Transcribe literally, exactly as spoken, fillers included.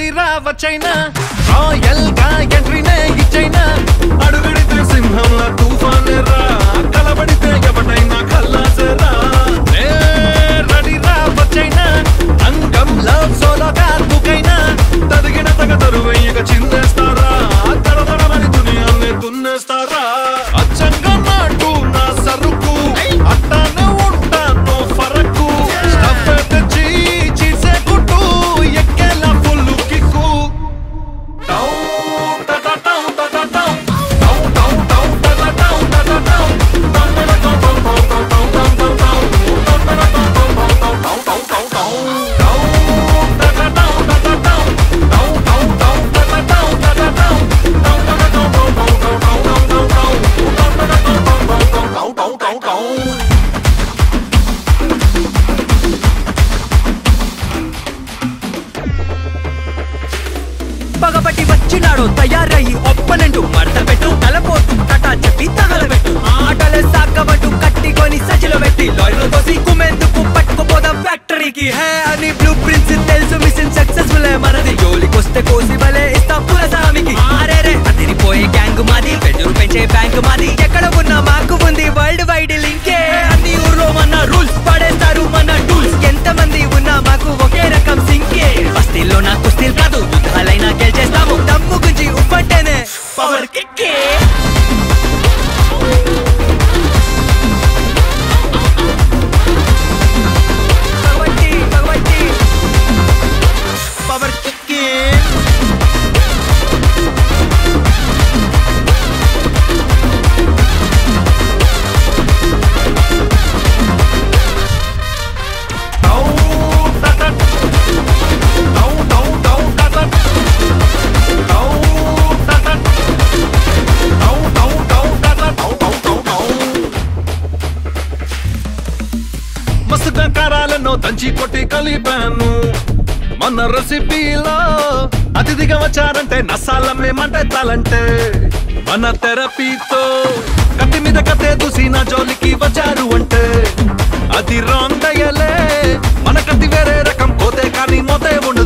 రా వచ్చైనా రాయల్ గా ఎంట్రీనే ఇచ్చైనా అడుగడితే సింహంలా తుఫానే రా కలబడితే ఎవడైనా ఖల్లాసరా రెడీ రా వచ్చైనా అంగం లవ్ సోలోగా దుకైనా తదిగిన తగ తరువయ్యక చిందేస్తారా తడతడమని దునియాన్ని దున్నేస్తారా అచ్చంగా నాటు నా సరుకు అట్టానే ఉంటాను ఫరకు స్టఫ్ తెచ్చి చీసే కుట్టు ఎక్కేలా ఫుల్లు కిక్కు టౌ టట టౌ టట టౌ టౌ టౌ టౌ టట టౌ టట టౌ పగబట్టి వచ్చినాడు తయారయ్యి ఒప్పనంటూ మడత పెట్టు తలపోతూ టటా చెప్పి తగలబెట్టు ఆటలే సాగబట్టు కట్టికొని సజిలో పెట్టి లారీలో తోసి కుమెందుకు పట్టుకుపోదాం ఫ్యాక్టరీకి హే అని బ్లూ ప్రింట్స్ తెలుసు మిషన్ సక్సెస్ఫుల్ మనది జోలికొస్తే కోసి వలే ఇస్తా పురసామికి అరేరే అదిరిపోయే గ్యాంగ్ మాది పెద్దరు పెంచే బ్యాంక్ మాది ఎక్కడ ఉన్నా మాకు ఉంది వరల్డ్ వైడ్ లింకే అన్ని ఊర్లో మన రూల్స్ పడేస్తారు మన టూల్స్ ఎంత మంది ఉన్నా మాకు ఒకే రకం సింకే బస్తీల్లో నా కుస్తీలు కాదు యుద్ధాలైనా గెలిచేస్తాము దమ్ము గుంజి ఉప్పంటేనే పవర్ కిక్కే భగవతి భగవతి పవర్ కిక్కే మస్తుగా కారాలను దంచి కొట్టి కలిపాను మన రెసిపీలో అతిథిగా వచ్చారంటే నసాలమ్మేమంటే తాలంటే మన థెరపీతో కత్తి మీద కత్తే దూసి నా జోలికి వచ్చారు అంటే అది రాంగ్ దయలే మన కత్తి వేరే రకం పోతే కానీ మోతే ఉండ